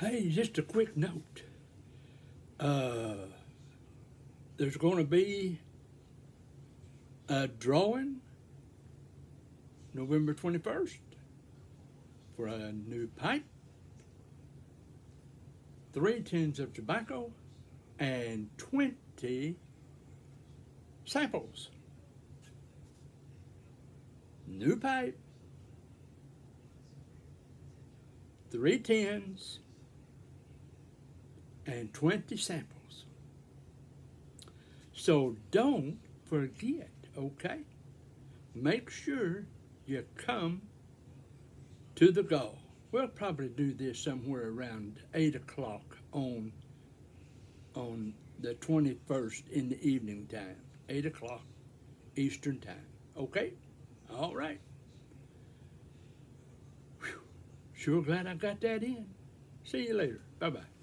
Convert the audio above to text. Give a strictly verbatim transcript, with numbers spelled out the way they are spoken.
Hey, just a quick note. Uh, there's going to be a drawing November twenty-first for a new pipe, three tins of tobacco, and twenty samples. New pipe, three tins, and twenty samples. So don't forget, okay? Make sure you come to the goal. We'll probably do this somewhere around eight o'clock on, on the twenty-first in the evening time, eight o'clock Eastern time. Okay? All right. Whew. Sure glad I got that in. See you later. Bye-bye.